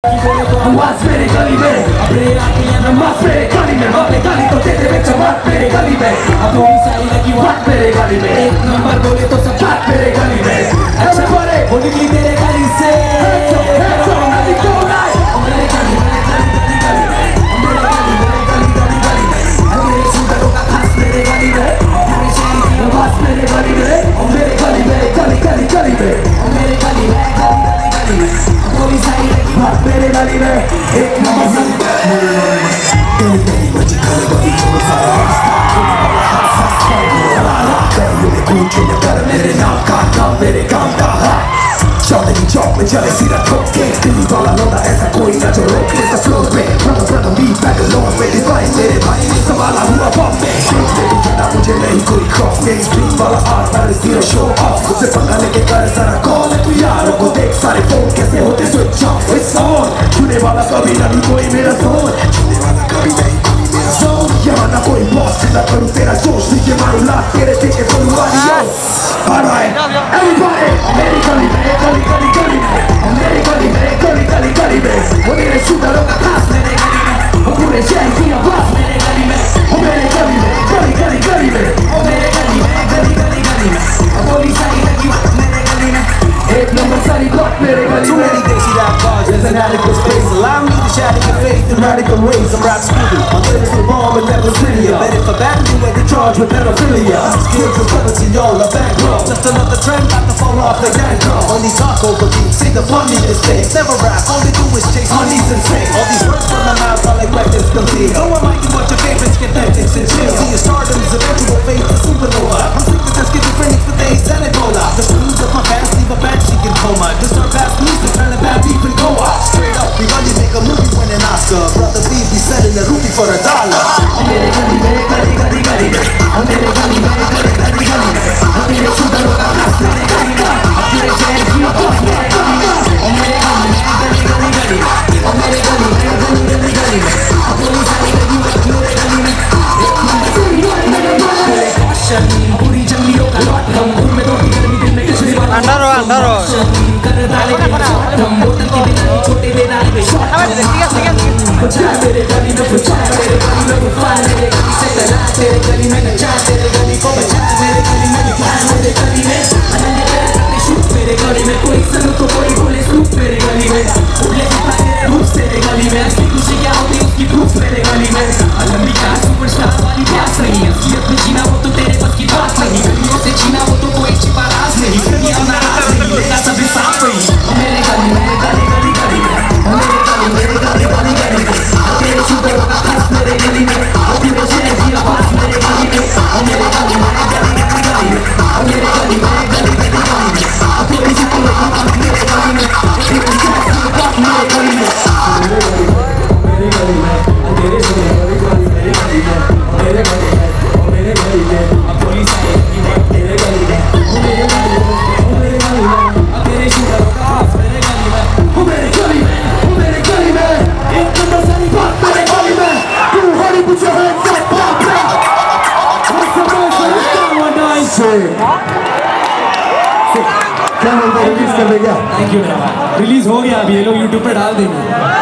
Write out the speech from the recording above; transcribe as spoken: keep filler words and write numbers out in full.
नमाज मेरे गली में, नमाज मेरे गली में, अपने गली तो तेरे में जमात मेरे गली में, अब थोड़ी सारी लगी बात मेरे गली में, एक नंबर बोले तो सब बात मेरे गली में, अच्छा बोले वो निकली तेरे गली से, मेरे गली मेरे गली गली गली में, मेरे गली मेरे गली गली गली में, मेरे सुंदरों का खास मेरे गली में, मेरे शहर की नमाज मेरे गली में, मेरे गली मेरे गली गली गली में, मेरे गली में गली गली गली में, थोड़ी सारी लगी बात मेरे गली में, एक नंबर गली गली बची गली गली छोड़ो सारा कर मेरे नाम का नाम मेरे काम का चांदनी चौक में चले सीधा ठोक के दिल्ली वाला लौटा ऐसा कोई ना जो रोक ले फ्लो पे प्रथम प्रथम बीट बैक लोन पे डिवाइस मेरे भाई ने संभाला हुआ बम में मेरी फटा मुझे नहीं कोई खौफ मेन स्ट्रीट वाला आर्ट और जीरो शो ऑफ मुझसे पंगा लेके कर सारा कॉल है तू यारों को देख सारे फोन कैसे होते स्विच ऑफ इट्स ऑन छूने वाला कभी नहीं कोई मेरा जोन छूने वाला कभी नहीं कोई मेरा जोन यहाँ ना कोई बॉस ना करूँ तेरा जोश नीचे मारू लात तेरे पीछे बोलूँ आडियोस alright everybody मेरी गली में गली गली गली में मेरी गली में गली गली गली में वो मेरे सुंदरों का खास मेरे गली में वो पूरे शहर की आवाज मेरे गली में वो मेरे गली में गली गली गली में वो मेरे गली में गली गली गली में वो पूरी सारी लगी मेरे गली में एक नंबर सारी ब्लॉक मेरे गली में too many days see that cause there's an adequate space allow me to shatter your faith in radical ways I'm rap stupid my lyrics are bomb and never sillier but if I back you at the charge with pedophilia skills and quality y'all are bankrupt just another trend about to fall off the handcuff only talk over beats see the funny mistakes never rap all they do is chase honeys and fake all these words from my mouth are like weapons complete no one might do what your favorites get Netflix and chill see your stardom's eventual fate to supernova I'm sick of this schizophrenic for days and Ebola the screams of my fans leave a bad chick in coma disturb fast music turning bad beef and go out straight up we gonna make a movie win an Oscar brother Steve be selling a rupee for a dollar मेरे गली में गली गली गली में मेरे गली में गली गली गली में मेरे सुंदरों का खास मेरे गली में मेरे शहर की आवाज मेरे गली में मेरे गली में गली गली गली में मेरे गली में गली गली गली में पूरी सारी लगी मेरे गली में मेरे कौशन पूरी जंगलियों का लॉट हम घूम में दो गर्मी दिन में किसी वाला अंदर हो अंदर हो कर डाले हम बोतल के बिना छोटे देना में कुछ मेरे गली में कुछ मेरे गली में कुछ मेरे गली से चला तेरे गली में नचा तेरे गली को बचा मेरे गली में लिखा मेरे गली में अनन्य तेरे करते शूट मेरे गली में कोई सुनो तो कोई बोले सूप मेरे गली में उगले दिखा तेरे रूप तेरे गली में असली खुशी क्या होती उसकी प्रूफ मेरे गली में लंबी कार सुपरस्टार वाली प्यास नहीं असलियत में जीना वो तो तेरे बस की बात नहीं गलियों से जीना वो तो कोई छिपा राज नहीं फिर ये नाराज नहीं लेता सभी साफ नहीं मेरे गली में गली गली गली में मेरे गली मेरे गली गली गली में तेरे सुंदरों का खास मेरे गली में पूरे शहर की आवाज मेरे गली में मेरे गली में गली गली गली में मेरे गली में गली गली गली में पूरी सारी आवाज मेरे गली में पूरे शहर की आवाज मेरे गली में मेरे गली में तेरे सुंदरों की गली मेरे गली में मेरे गली में मेरे गली में पूरी सारी आवाज मेरे गली में मेरे गली में मेरे गली में तेरे सुंदरों का खास मेरे गली में मेरे गली में मेरे गली में एक नंबर सारी बात मेरे गली में तू हरी put your hands up pop up what's the noise for this one one nine क्या बोलते हैं रिलीज कर देगा थैंक यू मेरा भाई रिलीज हो गया अभी ये लोग यूट्यूब पे डाल देंगे